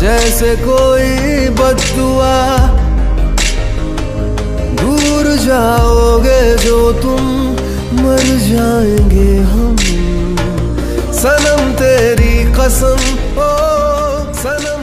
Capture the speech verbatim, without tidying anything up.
जैसे कोई बद्दुआ। दूर जाओगे जो तुम, मर जाएंगे हम। सनम तेरी कसम, ओ सनम।